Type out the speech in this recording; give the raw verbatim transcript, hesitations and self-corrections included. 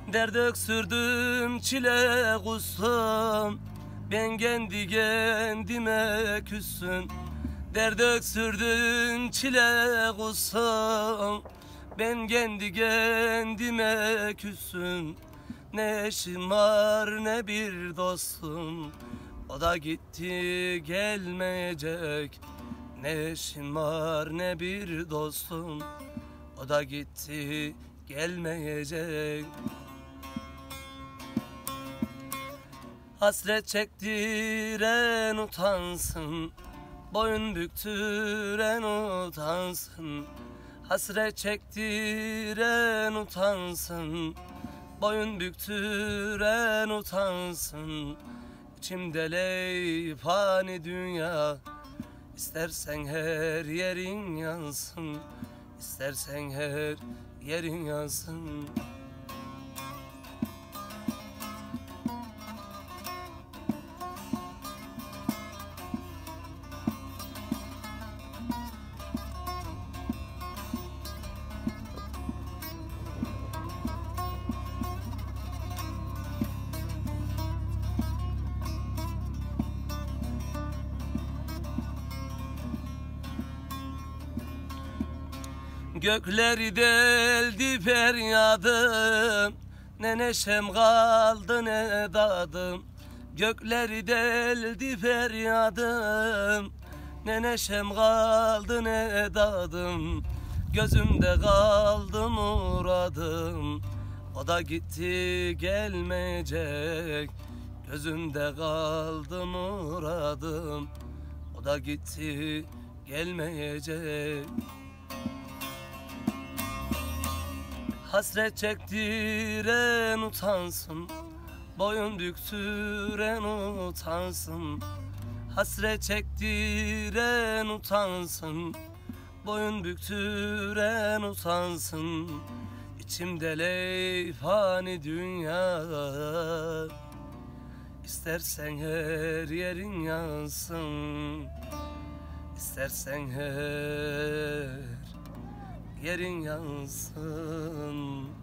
Dert öksürdüm, çile kustum, ben kendi kendime küssün. Dert öksürdüm, çile kustum, ben kendi kendime küssün. Ne eşim var ne bir dostum, o da gitti gelmeyecek. Ne eşim var ne bir dostum, o da gitti gelmeyecek. Hasret çektiren utansın, boyun büktüren utansın. Hasret çektiren utansın, boyun büktüren utansın. İçimde leyfani dünya, İstersen her yerin yansın, İstersen her yerin yansın. Gökleri deldi feryadım, ne neşem kaldı ne dadım. Gökleri deldi feryadım, ne neşem kaldı ne dadım. Gözümde kaldı muradım, o da gitti gelmeyecek. Gözümde kaldı muradım, o da gitti gelmeyecek. Hasret çektiren utansın, boyun büktüren utansın. Hasret çektiren utansın, boyun büktüren utansın. İçimde leyfani dünya, İstersen her yerin yansın, İstersen her yerin yansın.